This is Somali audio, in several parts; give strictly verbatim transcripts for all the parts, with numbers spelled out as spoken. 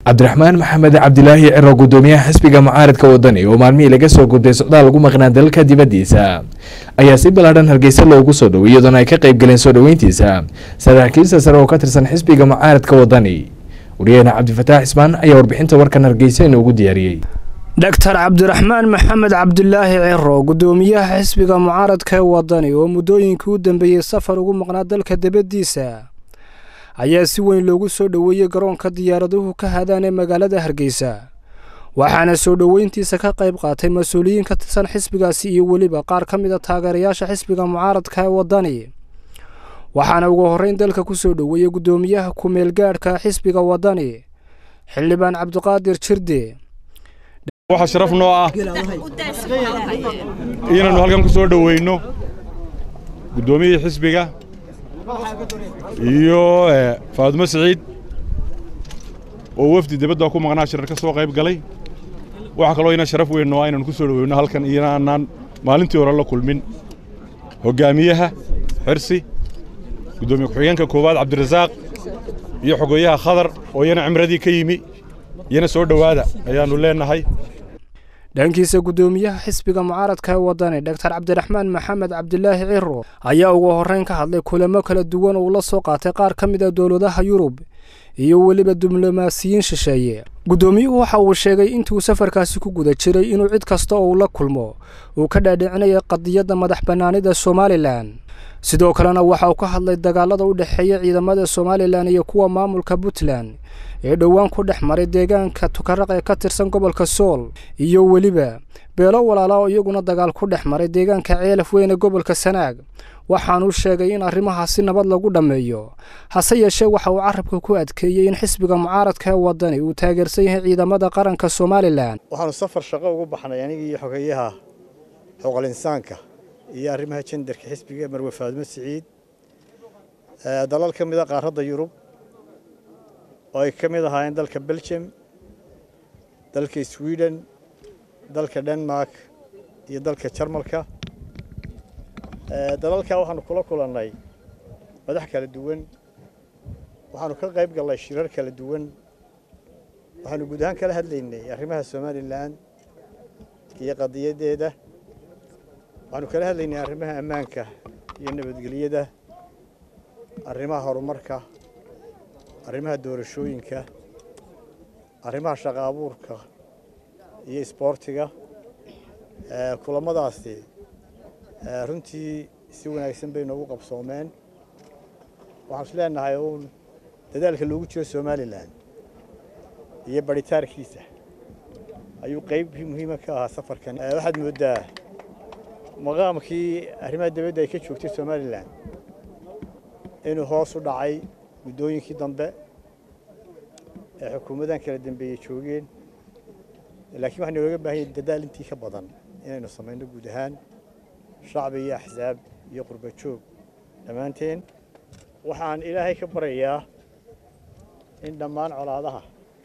cabdiraxmaan maxamed cabdilaahi ciro gudoomiyaha xisbiga mucaaradka wadani oo maalmihii laga soo gudbay socdaal lagu maqnaa dalka dibadiisa ayaa si balaaran Hargeysa loogu soo dhaweeyay iyadoo ay ka qayb galeen soo dhaweyntiisa saraakiisha sare oo ka tirsan xisbiga mucaaradka wadani wariyana Cabdifataax Ismaan ayaa warbixinta warkan Hargeysa inoogu diyaariyay دكتور عبد الرحمن محمد عبد الله عرو قدوميها حسبك معارض كوطني ومدوين كودن بي سفر ugu maqnaa dalka dibadiisa ayaa si weyn loogu soo dhaweeyay garoonka diyaaraduhu ka hadaan magaalada Hargeysa waxaana soo dhaweyntiisa ka qayb qaatay mas'uuliyiin ka tirsan xisbigaasi iyo waliba qaar kamid ah taageerayaasha xisbiga mucaaradka wadani waxaana ugu horeyn dalka ku soo dhaweeyay gudoomiyaha ku meel gaarka xisbiga wadani xildhibaan Cabdiqaadir Jirde waxa sharaf noo ah inaynu halkan ku soo dhaweyno gudoomiyaha xisbiga iyo Faadimo Saciid oo wafdi dibadda ku maqnaa shirka soo qayb galay waxa kale oo ina sharaf weyn noo ah inaynu ku soo dhaweyno halkan inaan maalintii hore la kulmin hogaamiyaha xirsi gudoomiye ku-xigeenka koowaad Cabdirasaaq iyo xogeyaha Khadar oo yana cimradii ka yimi yana soo dhawaada ayaanu leenahay dhankiisa gudoomiyaha xisbiga mucaaradka wadani Dr Cabdiraxmaan Maxamed Cabdilaahi Ciro ayaa ugu horeyn ka hadlay kulamo kala duwan oo la soo qaatay qaar kamid ah dawladaha Yurub iyo waliba diblomaasiyiin shisheeye gudoomiyuhu waxa uu sheegay intuu safarkaasi ku guda jiray inuu cid kasta oo la kulmo uu ka dhaadhicinay qadiyada madax banaanida Somaliland sidoo kalena waxa uu ka hadlay dagaalada u dhaxeeya ciidamada Somaliland iyo kuwa maamulka Puntland ee dhawaan ku dhaxmaray deegaanka Tukaraq ee ka tirsan gobolka Sool iyo waliba beelo walaalo oo iyaguna dagaal ku dhaxmaray deegaanka Ceelaf Weyn ee gobolka Sanaag waxaan uu sheegay in arrimahaasi nabad lagu dhameeyo hase yeeshee waxa uu carabka ku adkeeyay in xisbiga mucaaradka wadani uu taageersan yahay ciidamada qaranka Somaliland waxaan safar shaqo ugu baxnay aniga iyo xogeyaha xuquuqul insaanka iyo arrimaha genderka xisbiga Marwe Faadimo Saciid dalal kamid ah qaaradda Yurub oo ay kamid ahaayeen dalka Belgium dalka Sweden dalka Denmark iyo dalka Jarmalka dalalka waxaanu kula kulannay madax kala duwan waxaanu ka qayb galnay shirar kala duwan waxaanu guud ahaan kala hadlaynay arrimaha Somaliland iyo qadiyadeeda waxaanu kala hadlaynay arrimaha ammaanka iyo nabadgelyada arrimaha horumarka arrimaha doorashooyinka arrimaha shaqo abuurka iyo isboortiga kulamadaasi runtii si wanaagsan bay noogu qabsoomeen waxaan isleenahay uun dadaalka loogu jiro Somaliland iyo baritaarkiisa ayuu qayb muhiim ah ka ahaa safarkan waxaad moodaa maqaamkii arrimaha dibadda ay ka joogtay Somaliland inuu hoos u dhacay gudooyinkii dambe ee xukuumadan kala dambeeyay joogeen laakiin waxaan uga baahanay dadaal intii ka badan inaynu sameeyno guud ahaan shacbi iyo axsaab iyo qurba joog dhamaanteen waxaan ilaahay ka barayaa in dhammaan colaadaha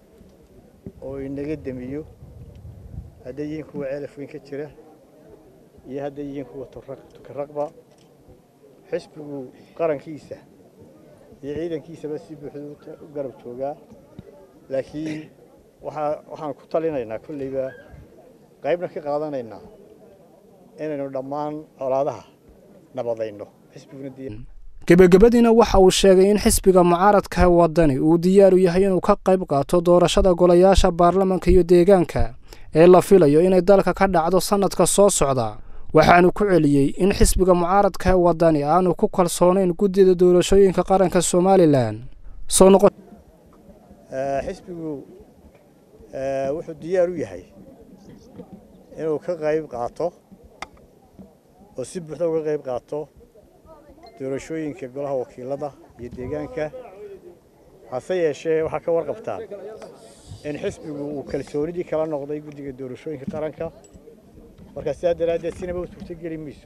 oo inaga damiyo hadday yihiin kuwa Ceelaf Weyn ka jira iyo hadday yihiin kuwa Tukaraqba xisbigu qarankiisa iyo ciidankiisaba si buuxda u garab joogaa laakiin waxa waxaan ku talinaynaa kulliba qaybna ka qaadanaynaa inaynu dhammaan colaadaha nabadayno xisbiguna diin gabagabadina waxa uu sheegay in xisbiga mucaaradka wadani uu diyaar u yahay inuu ka qayb qaato doorashada golayaasha baarlamaanka iyo deegaanka ee la filayo inay dalka ka dhacdo sanadka soo socda waxaanu ku celiyay in xisbiga mucaaradka wadani aanu ku kalsoonayn gudida doorashooyinka qaranka Somaliland soo noqon xisbigu wuxuu diyaar u yahay inuu ka qayb qaato oo si buuxda uga qayb qaato doorashooyinka golaha wakiilada iyo deegaanka hase yeeshee waxa ka warqabtaan in xisbigu uu kalsoonidii kala noqday gudiga doorashooyinka qaranka marka sidaa daraaddeed sinaba u suurtageli mayso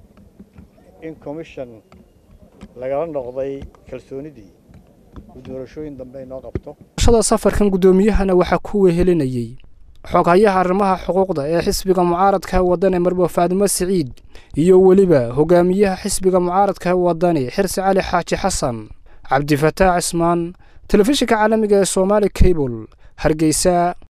in commission lagala noqday kalsoonidii doorashooyin dambe ay noo qabto shada safarkan gudoomiyahana waxa ku wehelinayay xogayaha arrimaha xuquuqda ee xisbiga mucaaradka wadani Marwe Faadimo Saciid iyo waliba hogaamiyaha xisbiga mucaaradka wadani Xirsi Cali Xaaji Xasan Cabdifataax Ismaan telefishinka caalamiga ee Somali Cable Hargeysa.